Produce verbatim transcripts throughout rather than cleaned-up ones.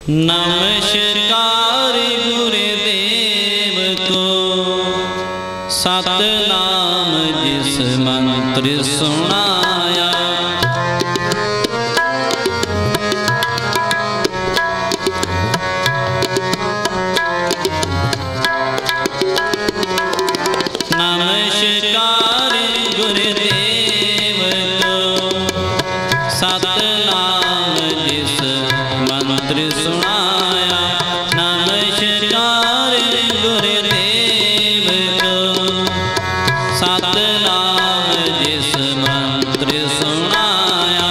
नमस्कार गुरुदेव को, सतनाम जिस मंत्र सुनाया। नमस्कार गुरुदेव को, सतनाम जिस मंत्र सुनाया। नमस्कार गुरुदेव को, सतनाम जिस मंत्र सुनाया।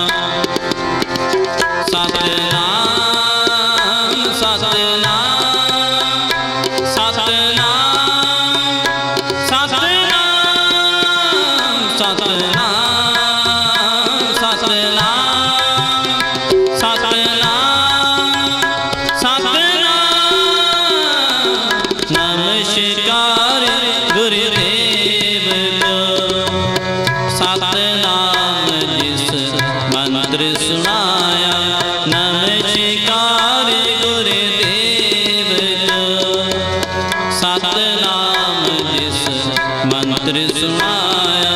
सतनाम सतनाम सतनाम सतनाम सतनाम सतनाम सतनाम। नमस्कार गुरुदेव को, सतनाम जिस मंत्र सुनाया। नमस्कार गुरुदेव को, सतनाम जिस मंत्र सुनाया।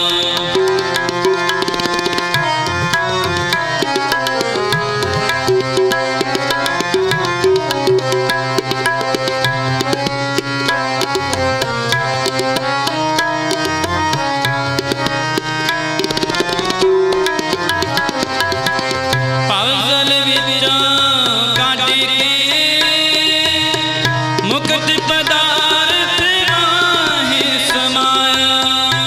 पागल विचों काट के मुकुट पदार्थ माहे समाया।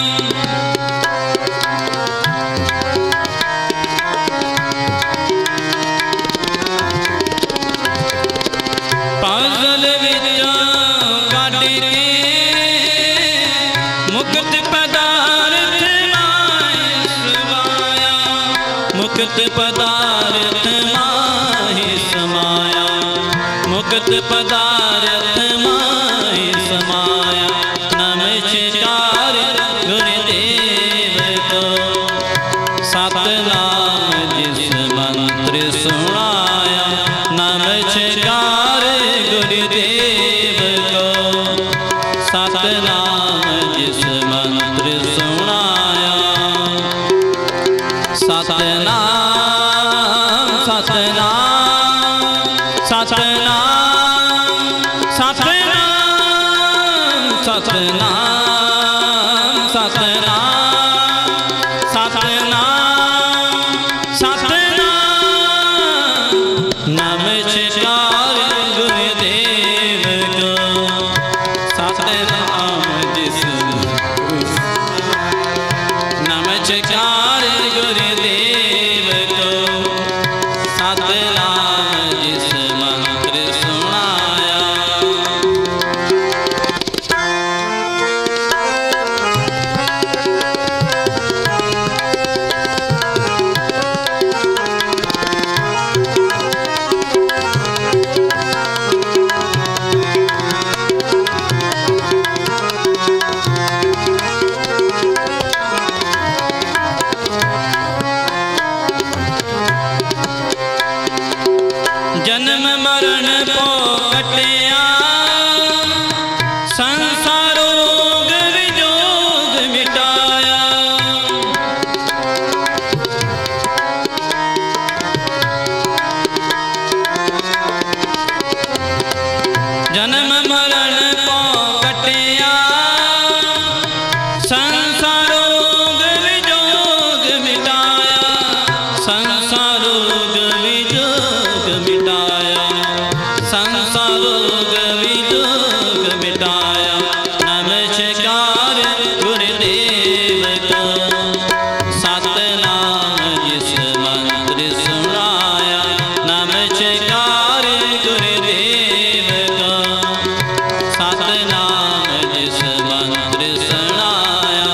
पागल विचों काट के मुकुट पदार्थ माहे समाया। मुकुट पदार्थ माहे समाया। मुकुट पदार्थ माहे समाया। नमस्कार गुरुदेव को, सतनाम जिस मंत्र सुनाया। नमस्कार गुरुदेव को, सतनाम जिस मंत्र सुनाया। सतनाम सतनाम सतनाम सतनाम सतनाम सतनाम सतनाम सतनाम। नमस्कार गुरुदेव को, सतनाम जिस नमस्कार गुरुदेव को, सतनाम जिस मंत्र सुनाया। जन्म मरण को कटिया, संसार रोग विजोग मिटाया। जन्म मरण को कटिया, संसार रोग विजोग मिटाया। संसार रोग विजोग मिटाया। संसार रोग विजोग मिटाया। नमस्कार गुरुदेव को, सतनाम जिस मंत्र सुनाया। नमस्कार गुरुदेव को, सतनाम जिस मंत्र सुनाया।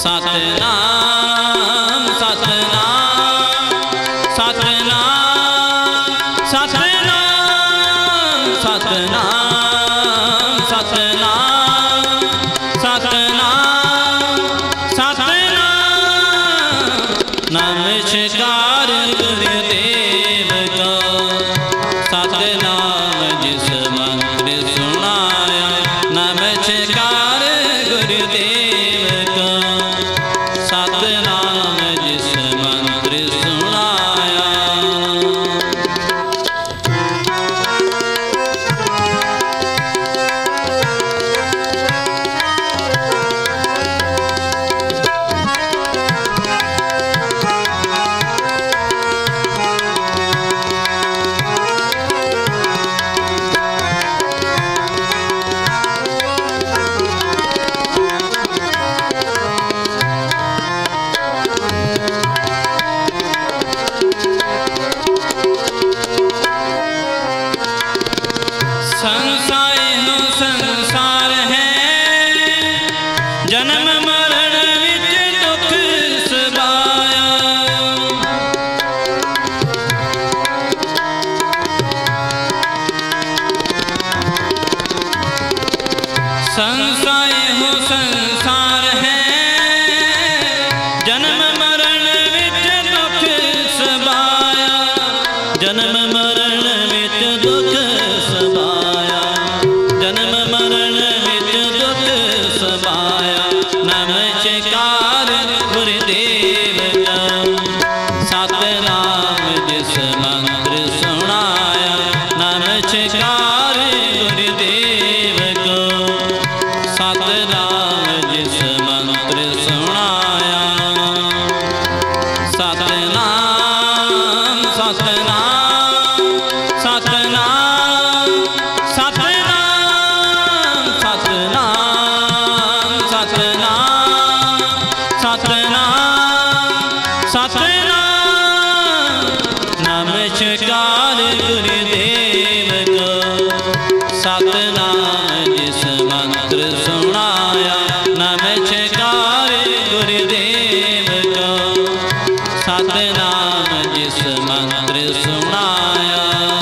सतनाम सतनाम सतनाम कार गुरुदेव को। सतनाम जिस मंत्र सुनाया नमस्कार गुरुदेव को। सतनाम जिस मंत्र सुनाया।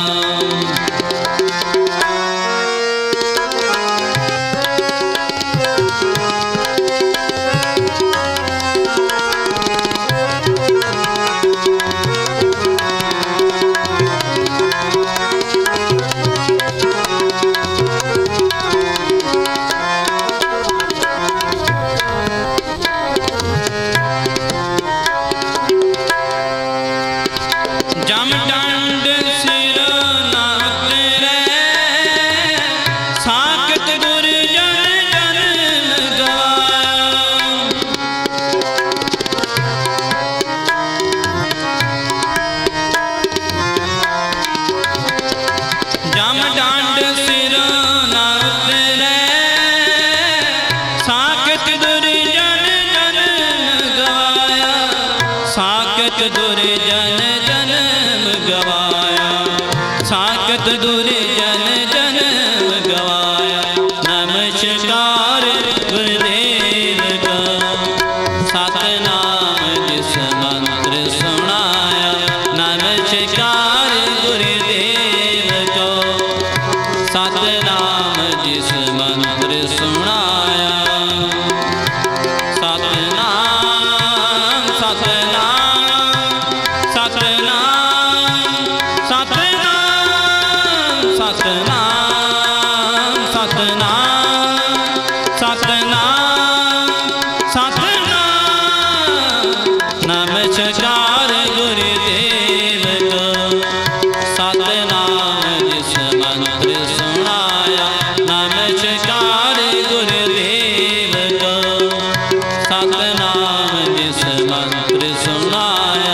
दुर्जन जन्म गवाया, साकत दुर्जन जन्म गवाया। नमस्कार गुरुदेव को। सतनाम जिस मंत्र सुनाया नमस्कार गुरुदेव को। सतनाम जिस मंत्र सुनाया। नमस्कार गुरुदेव को। सतनाम जिस मंत्र सुनाया नमस्कार गुरुदेव को। सतनाम जिस मंत्र सुनाया।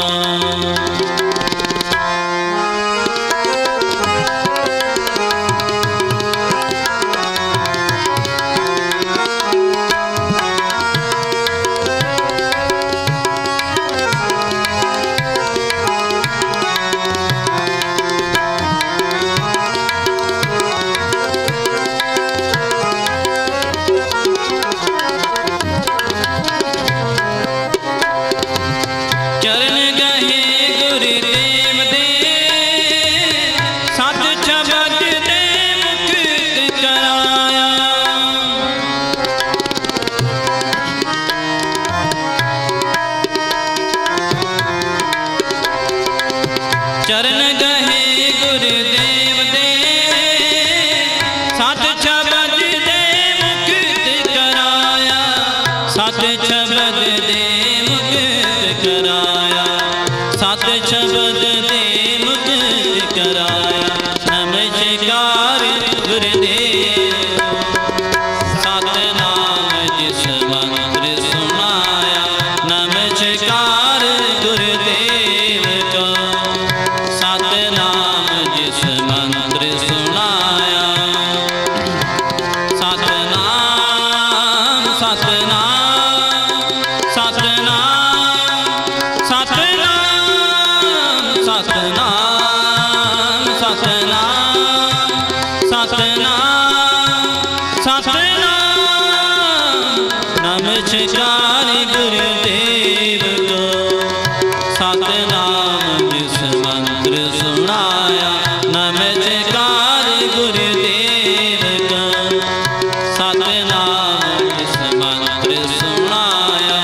चरण गहे गुरुदेव दे सत शब्द दे मुक्त कराया। सत शब्द दे मुक्त कराया। सत शब्द दे मुक्त कराया। नमस्कार गुरुदेव। सतनाम जिस मंत्र सुनाया नमस्कार गुरुदेव को। सतनाम जिस मंत्र सुनाया। सतनाम सतनाम सतनाम सतनाम सतनाम सतनाम सतनाम सतनाम। नमस्कार गुरुदेव को। सतनाम जिस मंत्र सुनाया नमस्कार गुरुदेव को। सतनाम जिस मंत्र सुनाया।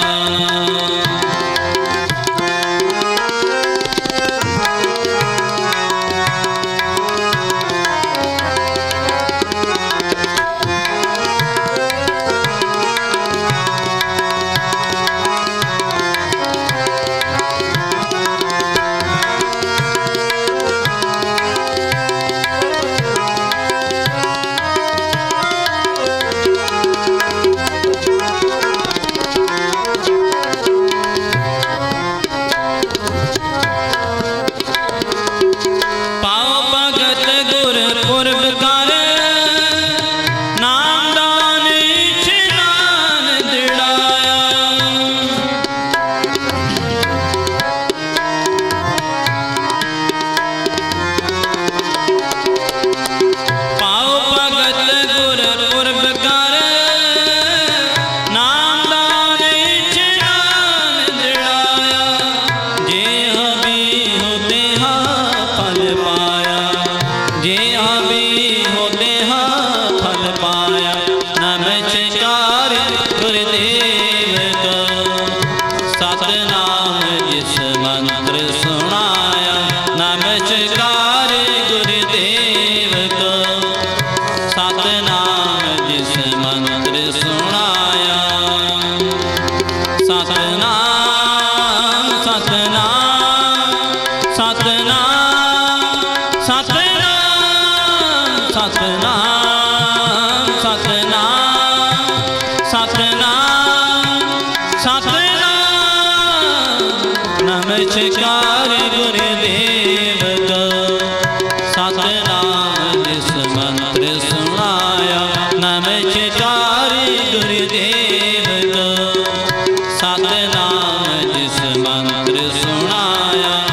पाया। जे अभी होते हाँ फल पाया, नमस्कार गुरुदेव का। सतनाम जिस मंत्र सुनाया, नमस्कार गुरुदेव का। सतनाम जिस मंत्र सुनाया, सतनाम सतनाम सतनाम सतनाम सतनाम सतनाम सतनाम सतनाम। नमस्कार गुरुदेव का। सतनाम जिस मंत्र सुनाया, नमस्कार गुरुदेव का। सतनाम जिस मंत्र सुनाया,